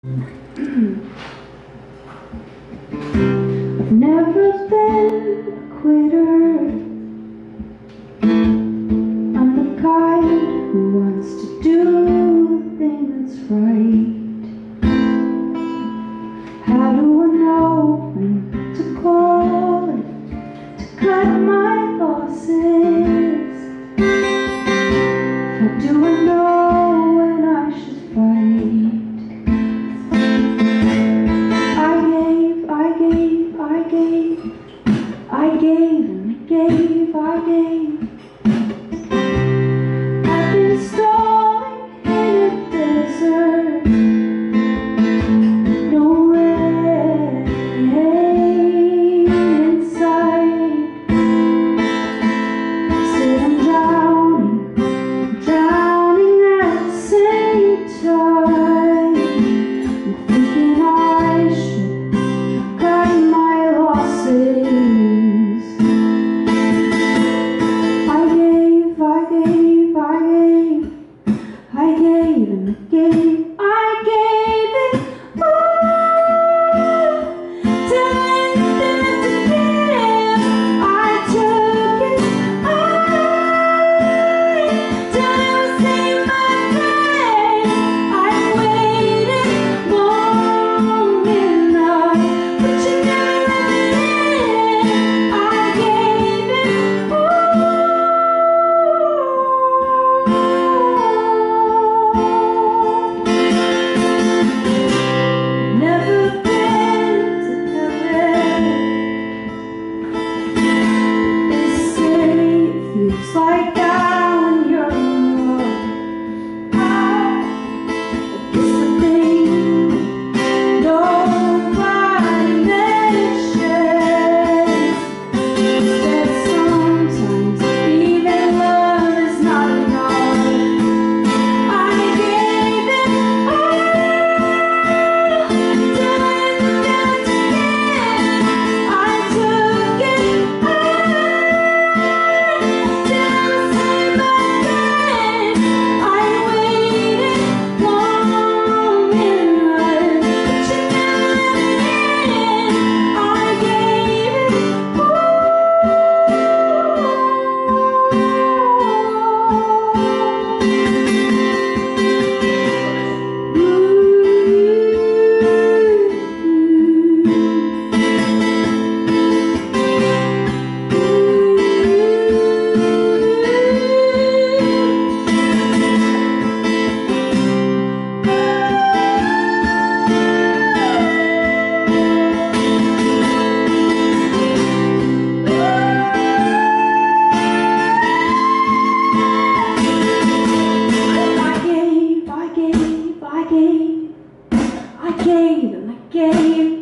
I've never been a quitter. I'm the kind who wants to do the thing that's right. How do I know when to call it, to cut my losses? How do I know when I should fight? I gave. I've been stalling in a desert, no rain in sight. Said I'm drowning at the same time. I'm thinking I should cut my losses. I gave it all, till anything to give. I took it all, till it was in my brain. I waited long enough, but you never let me in. I gave it all. It's like down your love. I guess the thing nobody mentions is that sometimes even love is not enough. I gave it all, till I got to give. I took it all. I gave and I gave.